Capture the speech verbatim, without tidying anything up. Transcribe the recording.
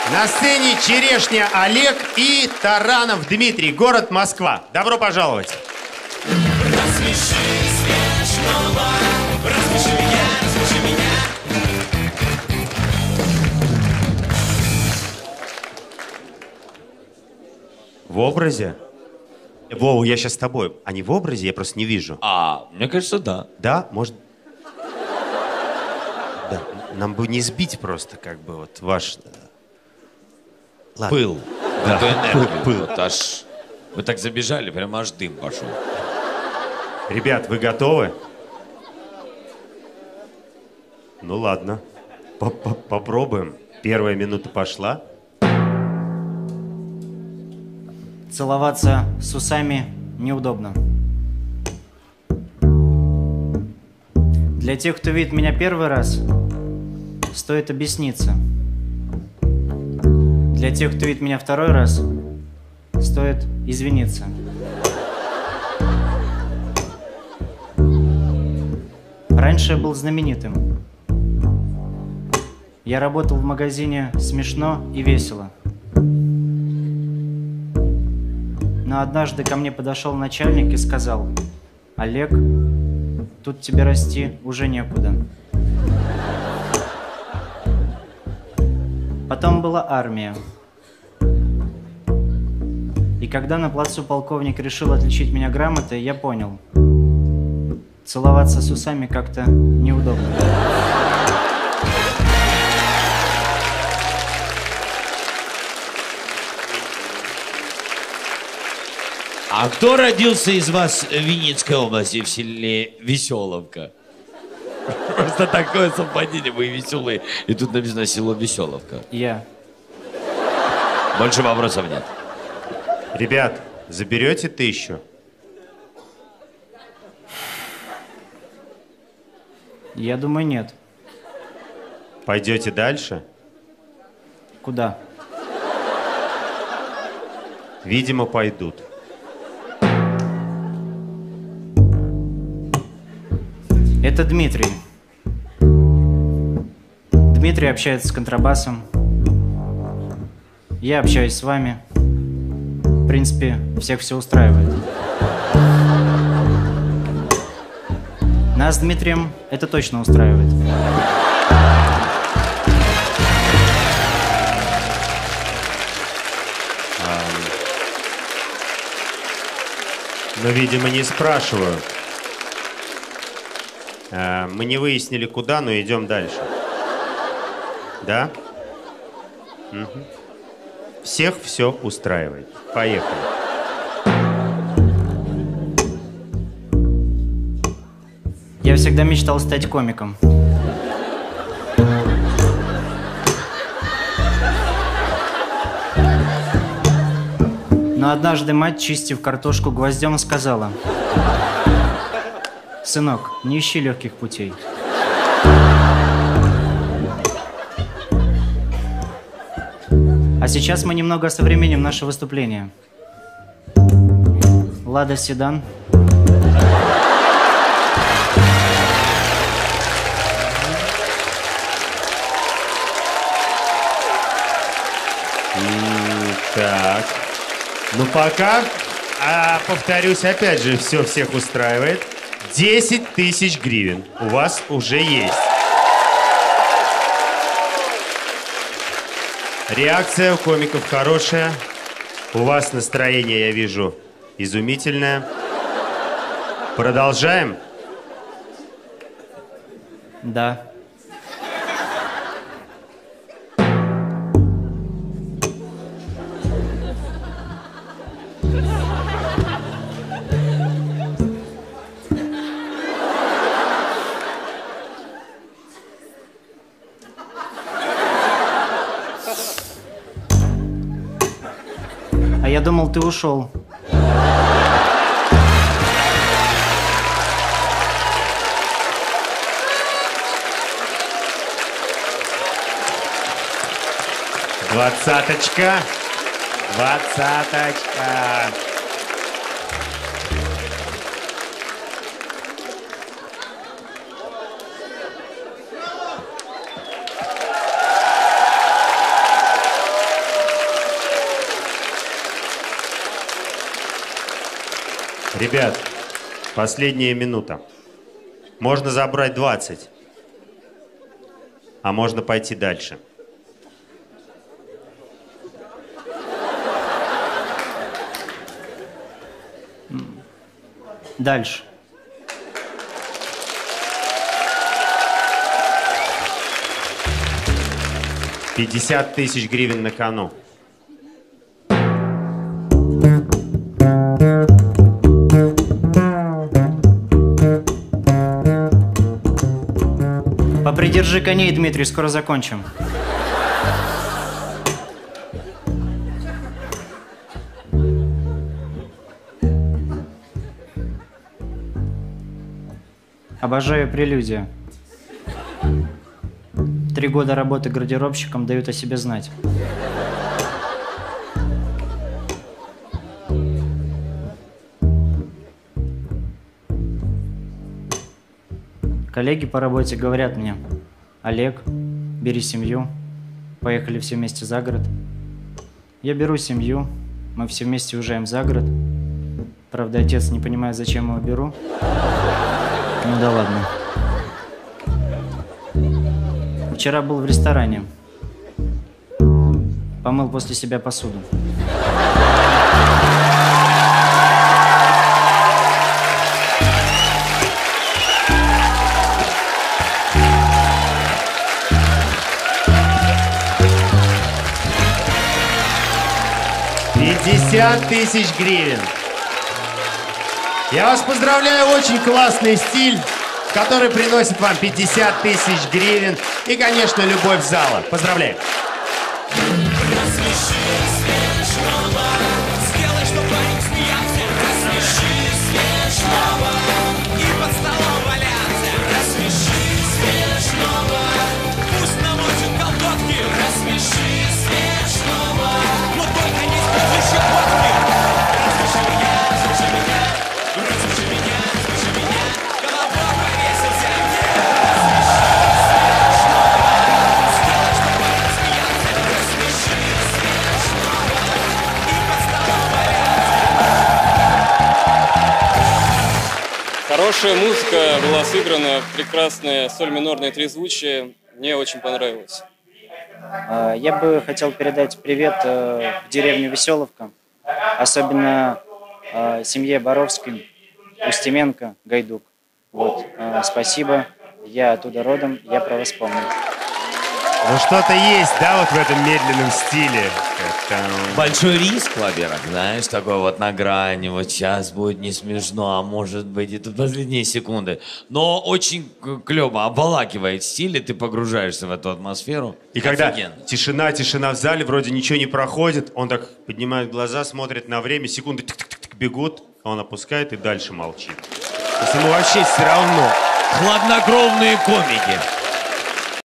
На сцене Черешня Олег и Таранов Дмитрий, город Москва. Добро пожаловать. Рассмеши смешного, рассмеши меня, рассмеши меня. В образе? Вова, я сейчас с тобой. А не в образе, я просто не вижу. А, мне кажется, да. Да, может... Да, нам бы не сбить просто, как бы, вот ваш... Ладно. Пыл. Да, Эту энергию. пыл, пыл. Вот аж... Вы так забежали, прямо аж дым пошел. Ребят, вы готовы? Ну ладно. Попробуем. Первая минута пошла. Целоваться с усами неудобно. Для тех, кто видит меня первый раз, стоит объясниться. Для тех, кто видит меня второй раз, стоит извиниться. Раньше я был знаменитым. Я работал в магазине «Смешно и весело». Но однажды ко мне подошел начальник и сказал: «Олег, тут тебе расти уже некуда». Потом была армия. И когда на плацу полковник решил отличить меня грамотой, я понял: целоваться с усами как-то неудобно. А кто родился из вас в Винницкой области, в селе Веселовка? Просто такое совпадение, вы веселые. И тут написано село Веселовка. Я. Больше вопросов нет. Ребят, заберете тысячу? Я думаю, нет. Пойдете дальше? Куда? Видимо, пойдут. Это Дмитрий. Дмитрий общается с контрабасом. Я общаюсь с вами. В принципе, всех все устраивает. Нас с Дмитрием это точно устраивает. Но, видимо, не спрашиваю. А, мы не выяснили, куда, но идем дальше. Да? Угу. Всех все устраивает. Поехали. Я всегда мечтал стать комиком. Но однажды мать, чистив картошку гвоздем, сказала: «Сынок, не ищи легких путей». А сейчас мы немного осовременим наше выступление. Лада Седан. Так. Ну пока, а, повторюсь, опять же, все всех устраивает. десять тысяч гривен у вас уже есть. Реакция у комиков хорошая. У вас настроение, я вижу, изумительное. Продолжаем? Да. А я думал, ты ушел. Двадцаточка. Двадцаточка. Ребят, последняя минута. Можно забрать двадцать, а можно пойти дальше. Дальше. пятьдесят тысяч гривен на кону. Попридержи коней, Дмитрий, скоро закончим. Обожаю прелюдию. Три года работы гардеробщиком дают о себе знать. Коллеги по работе говорят мне: Олег, бери семью, поехали все вместе за город. Я беру семью, мы все вместе уезжаем за город. Правда, отец не понимает, зачем его беру. Ну да ладно. Вчера был в ресторане. Помыл после себя посуду. пятьдесят тысяч гривен. Я вас поздравляю, очень классный стиль, который приносит вам пятьдесят тысяч гривен и, конечно, любовь зала. Поздравляю. Рассмеши смешного, сделай, чтоб парень смеялся. Рассмеши смешного и под столом валяться. Рассмеши смешного, пусть намочит колготки. Рассмеши смешного, но только не используй щекотки. Рассмеши меня, рассмеши меня, рассмеши меня, рассмеши меня, колобок повесился мне. Хорошая музыка была сыграна, прекрасное соль минорное трезвучие. Мне очень понравилось. А, Я бы хотел передать привет э, в деревню Веселовка, особенно э, семье Боровским, Устименко, Гайдук. Вот, э, спасибо, я оттуда родом, я про вас помню. Ну что-то есть, да, вот в этом медленном стиле. Как-то... Большой риск, во-первых, знаешь, такой вот на грани, вот сейчас будет не смешно, а может быть и тут последние секунды. Но очень клево обволакивает стиль, и ты погружаешься в эту атмосферу. И когда Офигенно. тишина, тишина в зале, вроде ничего не проходит, он так поднимает глаза, смотрит на время, секунды тык-тык-тык бегут, он опускает и дальше молчит. То есть ему вообще все равно. Хладнокровные комики.